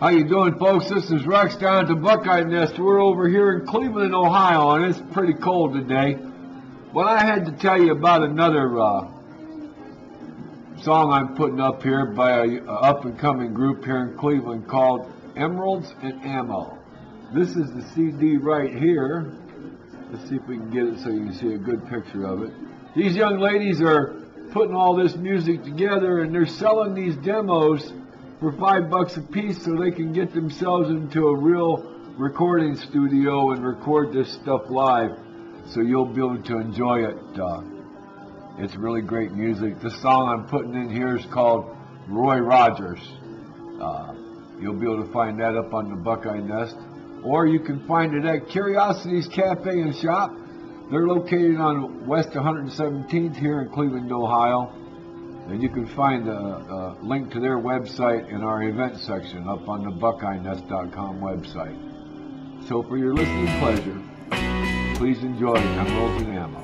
How you doing, folks? This is Rex down at the Buckeye Nest. We're over here in Cleveland, Ohio, and it's pretty cold today. But I had to tell you about another song I'm putting up here by an up-and-coming group here in Cleveland called Emeralds and Ammo. This is the CD right here. Let's see if we can get it so you can see a good picture of it. These young ladies are putting all this music together, and they're selling these demos for $5 a piece so they can get themselves into a real recording studio and record this stuff live, so you'll be able to enjoy it. It's really great music. The song I'm putting in here is called Roy Rogers. You'll be able to find that up on the Buckeye Nest, or you can find it at Curiosities Cafe and Shop. They're located on West 117th here in Cleveland, Ohio. And you can find a link to their website in our event section up on the BuckeyeNest.com website. So for your listening pleasure, please enjoy Emeralds and Ammo.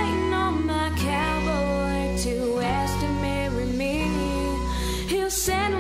Send